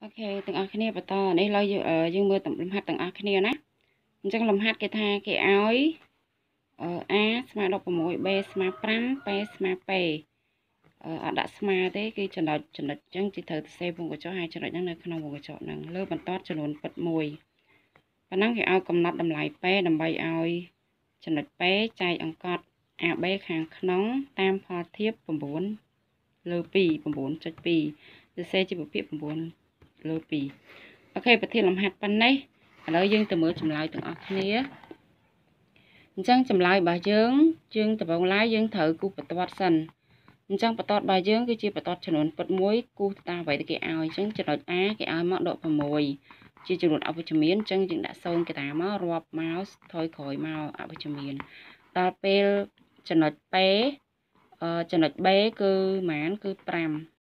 អូខេទាំងអស់គ្នាបន្តនេះឡើយយើងមើលលំហាត់ទាំងអស់គ្នាណាអញ្ចឹងលំហាត់គេថាគេឲ្យA ស្មើ 16 B ស្មើ 5 P ស្មើ P អត់ដាក់ស្មើទេគឺចំណុចអញ្ចឹងជាត្រូវសេវងកញ្ចក់ហើយចំណុចហ្នឹងនៅក្នុងវងកញ្ចក់ហ្នឹងលើបន្តចំនួនពិតមួយប៉ុណ្ណឹងគេឲ្យកំណត់តម្លៃ P ដើម្បីឲ្យចំណុច P ចែកអង្កត់ AB ខាងក្នុងតាមផលធៀប9លើ2 9.2សរសេរជាប្រភេទ9លើ2អូខេប្រធានលំហាត់ប៉ុណ្ណេះឥឡូវយើងទៅមើលចម្លើយទាំងអស់គ្នាអញ្ចឹងចម្លើយរបស់យើងដំបូងឡើយយើងត្រូវគូសបន្ទាត់សិនអញ្ចឹងបន្ទាត់របស់យើងគឺជាបន្ទាត់ចំនួនពិតមួយគូសតាមអ្វីដែលគេឲ្យអញ្ចឹងចំណុច A គេឲ្យមក16ជាចំនួនអវិជ្ជមានអញ្ចឹងយើងដាក់0កតាមករាប់មកថយក្រោយមកអវិជ្ជមានដល់ពេលចំណុច B គឺប៉ុន្មានគឺ5